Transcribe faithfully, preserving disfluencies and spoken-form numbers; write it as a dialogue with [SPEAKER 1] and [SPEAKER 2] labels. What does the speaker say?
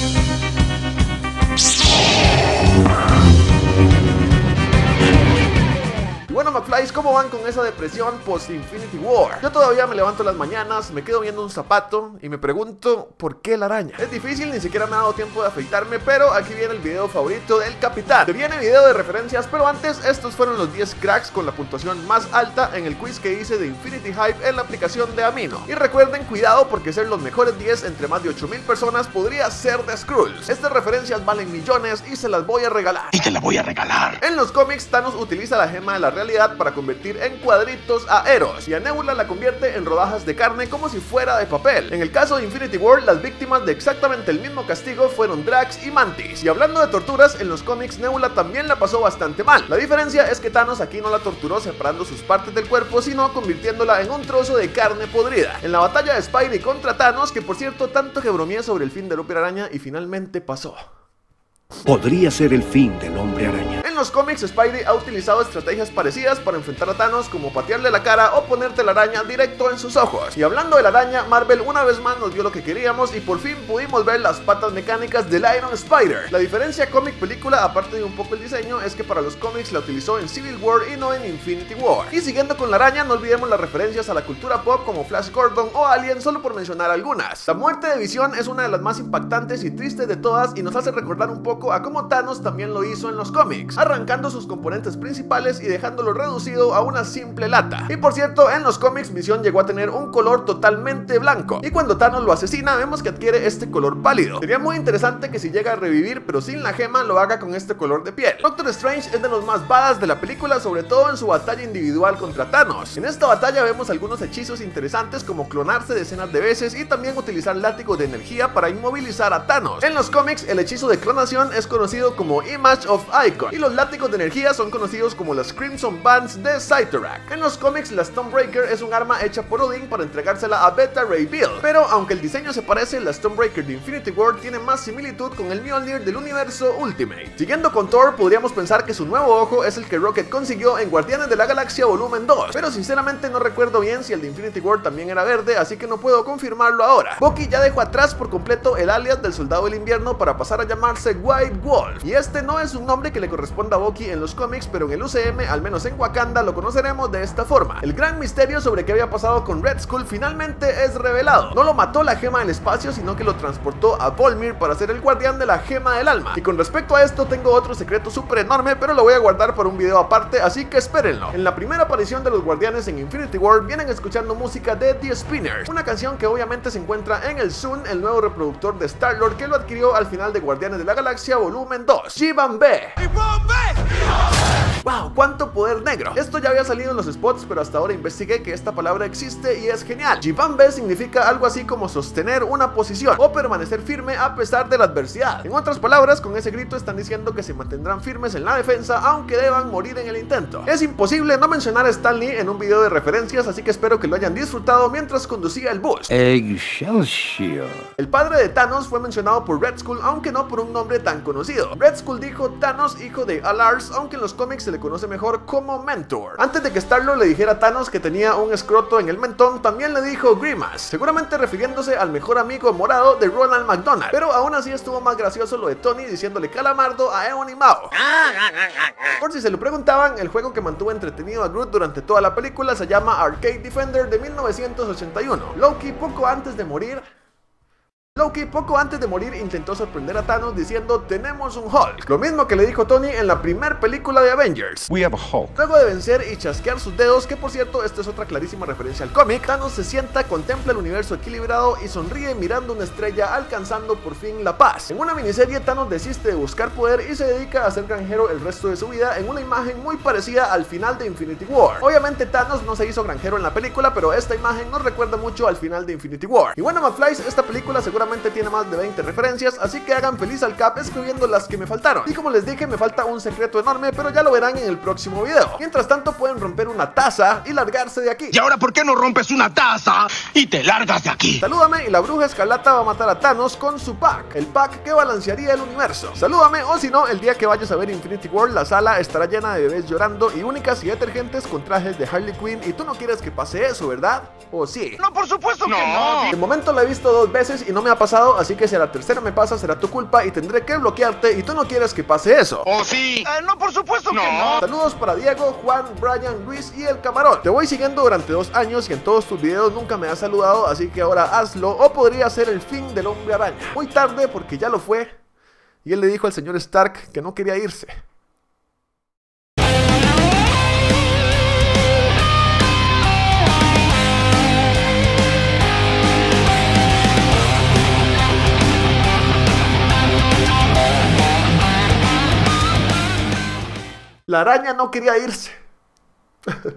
[SPEAKER 1] Bueno, McFlys, ¿cómo van con esa depresión post-Infinity War? Yo todavía me levanto las mañanas, me quedo viendo un zapato y me pregunto, ¿por qué la araña? Es difícil, ni siquiera me ha dado tiempo de afeitarme, pero aquí viene el video favorito del Capitán. Se viene video de referencias, pero antes, estos fueron los diez cracks con la puntuación más alta en el quiz que hice de Infinity Hype en la aplicación de Amino. Y recuerden, cuidado, porque ser los mejores diez entre más de ocho mil personas podría ser de Skrulls. Estas referencias valen millones y se las voy a regalar.
[SPEAKER 2] Y te la voy a regalar.
[SPEAKER 1] En los cómics, Thanos utiliza la gema de la realidad para convertir en cuadritos a Eros, y a Nebula la convierte en rodajas de carne como si fuera de papel. En el caso de Infinity War, las víctimas de exactamente el mismo castigo fueron Drax y Mantis. Y hablando de torturas, en los cómics Nebula también la pasó bastante mal. La diferencia es que Thanos aquí no la torturó separando sus partes del cuerpo, sino convirtiéndola en un trozo de carne podrida. En la batalla de Spidey contra Thanos, que por cierto tanto que bromeé sobre el fin del Hombre Araña y finalmente pasó.
[SPEAKER 2] Podría ser el fin del Hombre Araña.
[SPEAKER 1] En los cómics, Spidey ha utilizado estrategias parecidas para enfrentar a Thanos, como patearle la cara o ponerte la araña directo en sus ojos. Y hablando de la araña, Marvel una vez más nos dio lo que queríamos y por fin pudimos ver las patas mecánicas del Iron Spider. La diferencia cómic-película, aparte de un poco el diseño, es que para los cómics la utilizó en Civil War y no en Infinity War. Y siguiendo con la araña, no olvidemos las referencias a la cultura pop como Flash Gordon o Alien, solo por mencionar algunas. La muerte de Visión es una de las más impactantes y tristes de todas y nos hace recordar un poco a cómo Thanos también lo hizo en los cómics, arrancando sus componentes principales y dejándolo reducido a una simple lata. Y por cierto, en los cómics Visión llegó a tener un color totalmente blanco, y cuando Thanos lo asesina vemos que adquiere este color pálido. Sería muy interesante que si llega a revivir pero sin la gema lo haga con este color de piel. Doctor Strange es de los más badass de la película, sobre todo en su batalla individual contra Thanos. En esta batalla vemos algunos hechizos interesantes como clonarse decenas de veces y también utilizar látigos de energía para inmovilizar a Thanos. En los cómics el hechizo de clonación es conocido como Image of Icon y los látigos de energía son conocidos como las Crimson Bands de Cyttorak. En los cómics la Stonebreaker es un arma hecha por Odin para entregársela a Beta Ray Bill, pero aunque el diseño se parece, la Stonebreaker de Infinity War tiene más similitud con el Mjolnir del universo Ultimate. Siguiendo con Thor, podríamos pensar que su nuevo ojo es el que Rocket consiguió en Guardianes de la Galaxia volumen dos, pero sinceramente no recuerdo bien si el de Infinity War también era verde, así que no puedo confirmarlo ahora. Bucky ya dejó atrás por completo el alias del Soldado del Invierno para pasar a llamarse White Wolf, y este no es un nombre que le corresponda a Bucky en los cómics, pero en el U C M, al menos en Wakanda, lo conoceremos de esta forma. El gran misterio sobre qué había pasado con Red Skull finalmente es revelado. No lo mató la gema del espacio, sino que lo transportó a Volmir para ser el guardián de la gema del alma. Y con respecto a esto tengo otro secreto súper enorme, pero lo voy a guardar para un video aparte, así que espérenlo. En la primera aparición de los guardianes en Infinity War vienen escuchando música de The Spinners, una canción que obviamente se encuentra en el Zune, el nuevo reproductor de Star-Lord que lo adquirió al final de Guardianes de la Galaxia volumen dos. G-Bambe. ¡Wow! ¡Cuánto poder negro! Esto ya había salido en los spots, pero hasta ahora investigué que esta palabra existe y es genial. Jibambe significa algo así como sostener una posición o permanecer firme a pesar de la adversidad. En otras palabras, con ese grito están diciendo que se mantendrán firmes en la defensa aunque deban morir en el intento. Es imposible no mencionar a Stan Lee en un video de referencias, así que espero que lo hayan disfrutado mientras conducía el bus.
[SPEAKER 2] Excelsior.
[SPEAKER 1] El padre de Thanos fue mencionado por Red Skull, aunque no por un nombre tan conocido. Red Skull dijo Thanos, hijo de Alars, aunque en los cómics se le conoce mejor como Mentor. Antes de que Star-Lord le dijera a Thanos que tenía un escroto en el mentón, también le dijo Grimace, seguramente refiriéndose al mejor amigo morado de Ronald McDonald, pero aún así estuvo más gracioso lo de Tony diciéndole calamardo a Eon y Mao. Por si se lo preguntaban, el juego que mantuvo entretenido a Groot durante toda la película se llama Arcade Defender de mil novecientos ochenta y uno. Loki poco antes de morir Loki poco antes de morir intentó sorprender a Thanos diciendo tenemos un Hulk, lo mismo que le dijo Tony en la primera película de Avengers.
[SPEAKER 2] We have a Hulk.
[SPEAKER 1] Luego de vencer y chasquear sus dedos, que por cierto esto es otra clarísima referencia al cómic, Thanos se sienta, contempla el universo equilibrado y sonríe mirando una estrella, alcanzando por fin la paz. En una miniserie Thanos desiste de buscar poder y se dedica a ser granjero el resto de su vida en una imagen muy parecida al final de Infinity War. Obviamente Thanos no se hizo granjero en la película, pero esta imagen nos recuerda mucho al final de Infinity War. Y bueno, McFlys, esta película seguramente tiene más de veinte referencias, así que hagan feliz al Cap escribiendo las que me faltaron. Y como les dije, me falta un secreto enorme, pero ya lo verán en el próximo video. Mientras tanto pueden romper una taza y largarse de aquí.
[SPEAKER 2] ¿Y ahora por qué no rompes una taza y te largas de aquí?
[SPEAKER 1] Salúdame y la Bruja Escarlata va a matar a Thanos con su pack, el pack que balancearía el universo. Salúdame, o si no, el día que vayas a ver Infinity War, la sala estará llena de bebés llorando y únicas y detergentes con trajes de Harley Quinn, y tú no quieres que pase eso, ¿verdad? ¿O sí?
[SPEAKER 2] No, por supuesto que no.
[SPEAKER 1] De momento la he visto dos veces y no me ha ha pasado, así que si a la tercera me pasa será tu culpa y tendré que bloquearte y tú no quieres que pase eso.
[SPEAKER 2] ¿Oh, sí?
[SPEAKER 3] Eh, no, por supuesto que no.
[SPEAKER 1] Saludos para Diego, Juan, Brian, Luis y el Camarón. Te voy siguiendo durante dos años y en todos tus videos nunca me has saludado, así que ahora hazlo o podría ser el fin del Hombre Araña. Muy tarde porque ya lo fue. Y él le dijo al señor Stark que no quería irse. La araña no quería irse.